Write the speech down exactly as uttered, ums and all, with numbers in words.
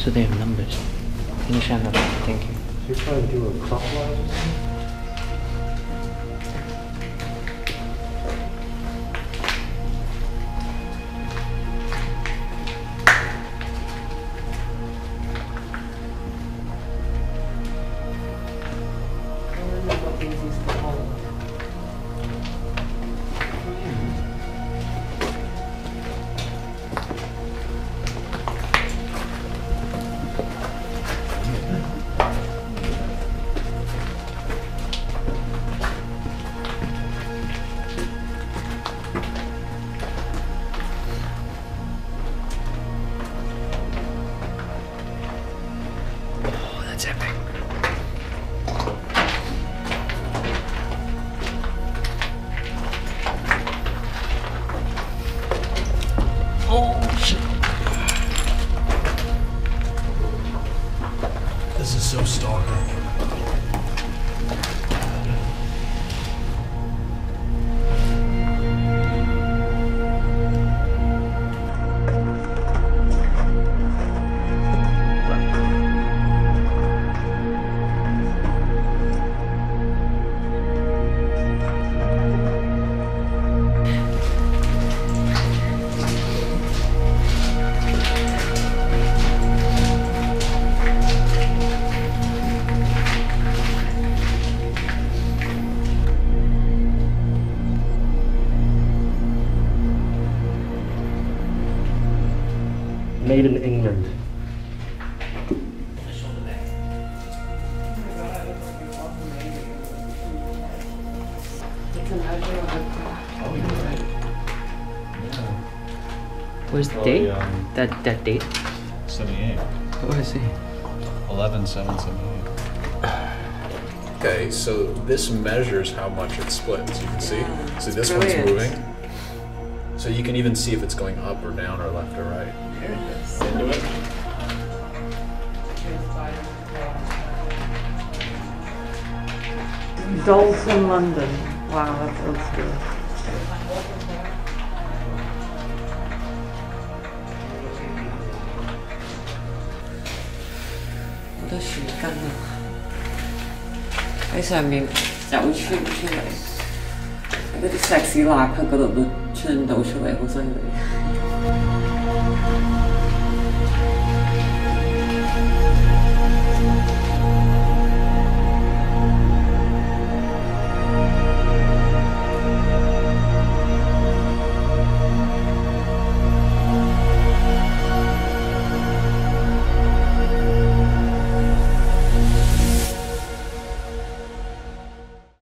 So they have numbers. Inshallah, thank you. So you're trying to do a clockwise or something? That's epic. Oh shit. This is so stalker. Made in England. Where's the Oh, date? yeah, um, That that date? seventy-eight. Oh, I see. eleven seven seventy-eight. Okay, so this measures how much it splits. You can see. Yeah, See, it's this brilliant. one's moving. So you can even see if it's going up or down or left or right. There it is. Into it. Dalton, London. Wow, that feels good.我的血干了，喺上面走穿出嚟，嗰啲石屎罅佢嗰度都穿到出嚟，好犀利。